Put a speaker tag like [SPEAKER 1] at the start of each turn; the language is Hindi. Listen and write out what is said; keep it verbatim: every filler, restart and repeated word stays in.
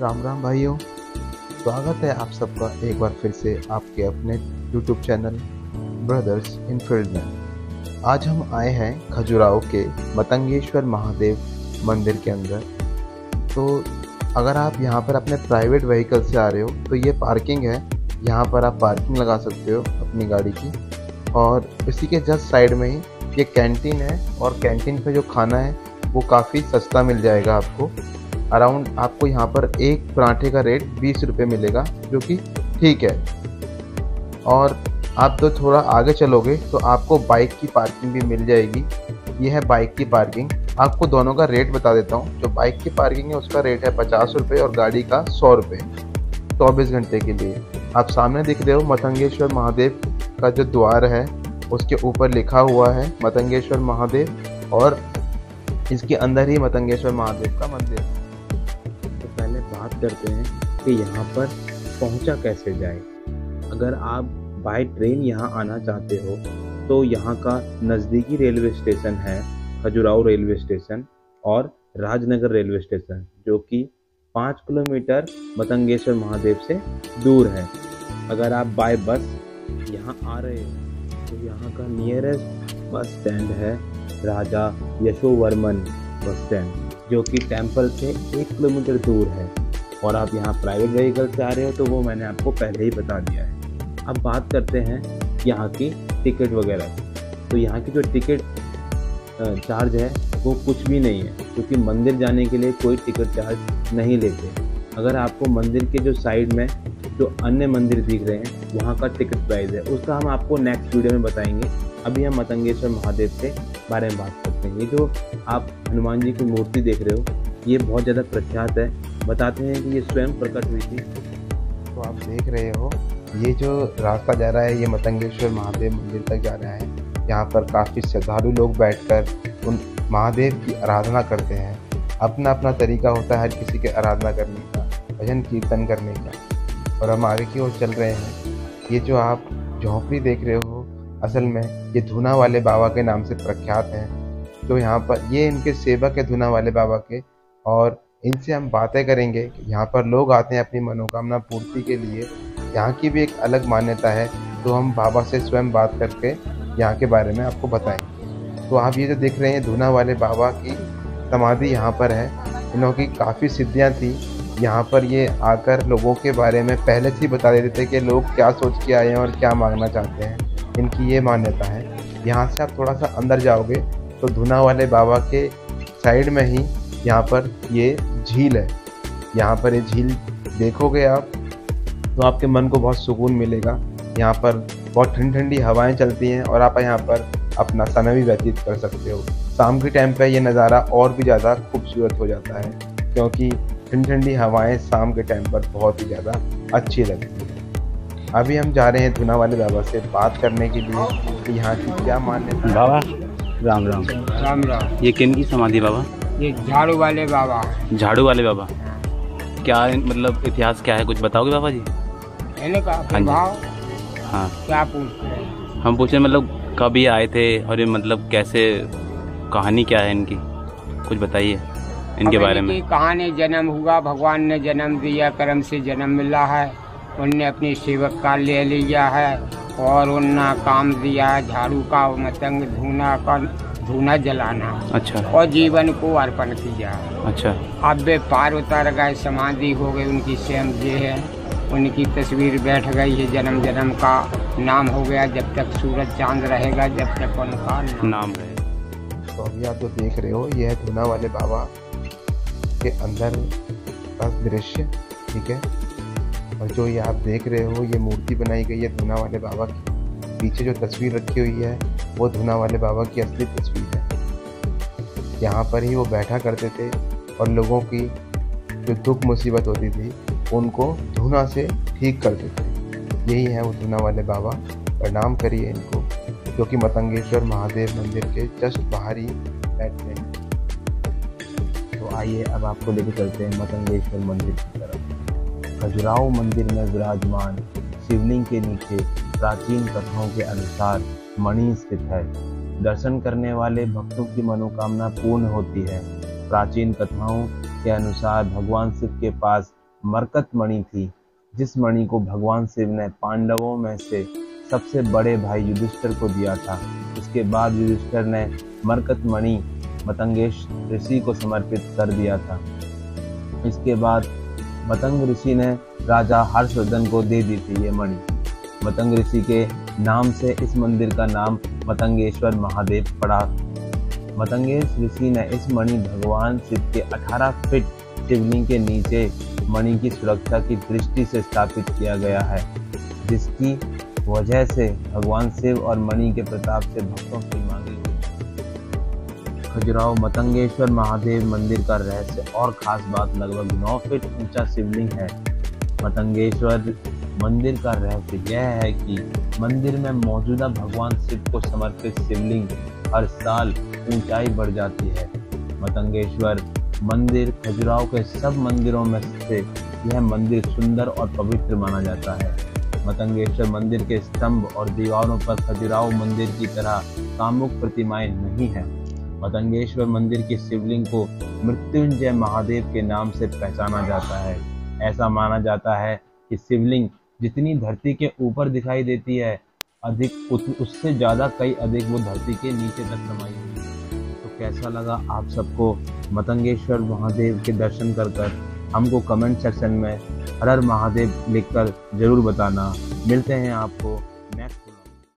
[SPEAKER 1] राम राम भाइयों, स्वागत है आप सबका एक बार फिर से आपके अपने YouTube channel brothers in field में। आज हम आए हैं खजुराहो के मतंगेश्वर महादेव मंदिर के अंदर। तो अगर आप यहाँ पर अपने प्राइवेट व्हीकल से आ रहे हो तो ये पार्किंग है, यहाँ पर आप पार्किंग लगा सकते हो अपनी गाड़ी की। और इसी के जस्ट साइड में ही ये कैंटीन है और कैंटीन पे जो खाना है वो काफ़ी सस्ता मिल जाएगा आपको। अराउंड आपको यहाँ पर एक पराठे का रेट बीस रुपये मिलेगा, जो कि ठीक है। और आप तो थोड़ा आगे चलोगे तो आपको बाइक की पार्किंग भी मिल जाएगी। ये है बाइक की पार्किंग। आपको दोनों का रेट बता देता हूँ। जो बाइक की पार्किंग है उसका रेट है पचास रुपये और गाड़ी का सौ रुपये चौबीस घंटे के लिए। आप सामने दिख रहे हो मतंगेश्वर महादेव का जो द्वार है उसके ऊपर लिखा हुआ है मतंगेश्वर महादेव, और इसके अंदर ही मतंगेश्वर महादेव का मंदिर है। तो पहले बात करते हैं कि यहाँ पर पहुँचा कैसे जाए। अगर आप बाय ट्रेन यहाँ आना चाहते हो तो यहाँ का नज़दीकी रेलवे स्टेशन है खजुराहो रेलवे स्टेशन और राजनगर रेलवे स्टेशन, जो कि पाँच किलोमीटर मतंगेश्वर महादेव से दूर है। अगर आप बाय बस यहाँ आ रहे हो तो यहाँ का नियरेस्ट बस स्टैंड है राजा यशोवर्मन बस स्टैंड, जो कि टेम्पल से एक किलोमीटर दूर है। और आप यहाँ प्राइवेट व्हीकल से आ रहे हो तो वो मैंने आपको पहले ही बता दिया है। अब बात करते हैं यहाँ की टिकट वगैरह की। तो यहाँ की जो टिकट चार्ज है वो कुछ भी नहीं है, क्योंकि मंदिर जाने के लिए कोई टिकट चार्ज नहीं लेते। अगर आपको मंदिर के जो साइड में जो अन्य मंदिर दिख रहे हैं वहाँ का टिकट प्राइस है, उसका हम आपको नेक्स्ट वीडियो में बताएंगे। अभी हम मतंगेश्वर महादेव के बारे में बात करते हैं। ये जो आप हनुमान जी की मूर्ति देख रहे हो ये बहुत ज़्यादा प्रख्यात है। बताते हैं कि ये स्वयं प्रकट हुई थी। तो आप देख रहे हो ये जो रास्ता जा रहा है ये मतंगेश्वर महादेव मंदिर तक जा रहा है। यहाँ पर काफ़ी श्रद्धालु लोग बैठकर उन महादेव की आराधना करते हैं। अपना अपना तरीका होता है हर किसी के आराधना करने का, भजन कीर्तन करने का। और हम आगे की ओर चल रहे हैं। ये जो आप झोंपड़ी देख रहे हो असल में ये धूना वाले बाबा के नाम से प्रख्यात हैं। तो यहाँ पर ये इनके सेवक है धूना वाले बाबा के, और इनसे हम बातें करेंगे कि यहाँ पर लोग आते हैं अपनी मनोकामना पूर्ति के लिए। यहाँ की भी एक अलग मान्यता है, तो हम बाबा से स्वयं बात करके यहाँ के बारे में आपको बताएंगे। तो आप ये जो देख रहे हैं धूना वाले बाबा की समाधि यहाँ पर है। इन्हों की काफ़ी सिद्धियाँ थी। यहाँ पर ये आकर लोगों के बारे में पहले से ही बता देते थे कि लोग क्या सोच के आए हैं और क्या मांगना चाहते हैं। इनकी ये मान्यता है। यहाँ से आप थोड़ा सा अंदर जाओगे तो धूना वाले बाबा के साइड में ही यहाँ पर ये झील है। यहाँ पर ये झील देखोगे आप तो आपके मन को बहुत सुकून मिलेगा। यहाँ पर बहुत ठंडी ठंडी हवाएं चलती हैं और आप यहाँ पर अपना समय भी व्यतीत कर सकते हो। शाम के टाइम पे ये नज़ारा और भी ज़्यादा खूबसूरत हो जाता है, क्योंकि ठंडी ठंडी हवाएं शाम के टाइम पर बहुत ही ज़्यादा अच्छी लगती है। अभी हम जा रहे हैं धूना वाले बाबा से बात करने के लिए कि यहाँ की क्या मान्यता है।
[SPEAKER 2] बाबा राम राम।
[SPEAKER 3] राम राम।
[SPEAKER 2] ये किन की समाधि बाबा?
[SPEAKER 3] ये झाड़ू वाले बाबा।
[SPEAKER 2] झाड़ू वाले बाबा। क्या मतलब इतिहास क्या है, कुछ बताओगे बाबा जी?
[SPEAKER 3] मैंने कहा
[SPEAKER 2] हाँ जी।
[SPEAKER 3] भाव
[SPEAKER 2] हाँ,
[SPEAKER 3] क्या पूछते हैं?
[SPEAKER 2] हम पूछे मतलब कब ये आए थे और ये मतलब कैसे, कहानी क्या है इनकी, कुछ बताइए इनके बारे में।
[SPEAKER 3] कहानी जन्म हुआ, भगवान ने जन्म दिया, कर्म से जन्म मिला है। उनने अपनी सेवक का ले लिया है और उनने काम दिया है झाड़ू का, मतंग धूना का, धूना जलाना।
[SPEAKER 2] अच्छा।
[SPEAKER 3] और जीवन को अर्पण किया।
[SPEAKER 2] अच्छा।
[SPEAKER 3] अब वे पार उतर गए, समाधि हो गई उनकी, सेम ये है उनकी तस्वीर बैठ गई है। जन्म जन्म का नाम हो गया, जब तक सूरज चांद रहेगा जब तक उनका नाम,
[SPEAKER 2] नाम रहेगा।
[SPEAKER 1] तो अभी आप जो देख रहे हो ये है धूना वाले बाबा के अंदर का दृश्य, ठीक है। और जो ये आप देख रहे हो ये मूर्ति बनाई गई है धूना वाले बाबा की। पीछे जो तस्वीर रखी हुई है वो धूना वाले बाबा की असली तस्वीर है। यहाँ पर ही वो बैठा करते थे और लोगों की जो दुख मुसीबत होती थी उनको धूना से ठीक करते थे। यही है वो धूना वाले बाबा। प्रणाम करिए इनको, जो कि मतंगेश्वर महादेव मंदिर के जस्ट बाहर ही बैठते हैं। तो आइए अब आपको लेकर चलते हैं मतंगेश्वर मंदिर की तरफ। खजुराहो मंदिर में विराजमान शिवलिंग के नीचे प्राचीन कथाओं के अनुसार मणि स्थित है। दर्शन करने वाले भक्तों की मनोकामना पूर्ण होती है। प्राचीन कथाओं के अनुसार भगवान शिव के पास मरकत मणि थी, जिस मणि को भगवान शिव ने पांडवों में से सबसे बड़े भाई युधिष्ठिर को दिया था। उसके बाद युधिष्ठिर ने मरकत मणि मतंगेश ऋषि को समर्पित कर दिया था। इसके बाद मतंग ऋषि ने राजा हर्षवर्धन को दे दी थी ये मणि। मतंग ऋषि के नाम से इस मंदिर का नाम मतंगेश्वर महादेव पड़ा। मतंगेश ऋषि ने इस मणि भगवान शिव के अठारह फीट शिवलिंग के नीचे मणि की सुरक्षा की दृष्टि से स्थापित किया गया है, जिसकी वजह से भगवान शिव और मणि के प्रताप से भक्तों की मांगे हुई। खजुराहो मतंगेश्वर महादेव मंदिर का रहस्य और खास बात लगभग नौ फीट ऊंचा शिवलिंग है। मतंगेश्वर मंदिर का रहस्य यह है कि मंदिर में मौजूदा भगवान शिव को समर्पित शिवलिंग हर साल ऊंचाई बढ़ जाती है। मतंगेश्वर मंदिर खजुराहो के सब मंदिरों में से यह मंदिर सुंदर और पवित्र माना जाता है। मतंगेश्वर मंदिर के स्तंभ और दीवारों पर खजुराहो मंदिर की तरह कामुक प्रतिमाएं नहीं हैं। मतंगेश्वर मंदिर की शिवलिंग को मृत्युंजय महादेव के नाम से पहचाना जाता है। ऐसा माना जाता है कि शिवलिंग जितनी धरती के ऊपर दिखाई देती है, अधिक उससे ज़्यादा कई अधिक वो धरती के नीचे तक समाई हुई है। तो कैसा लगा आप सबको मतंगेश्वर महादेव के दर्शन कर कर? हमको कमेंट सेक्शन में हर हर महादेव लिखकर जरूर बताना। मिलते हैं आपको नेक्स्ट।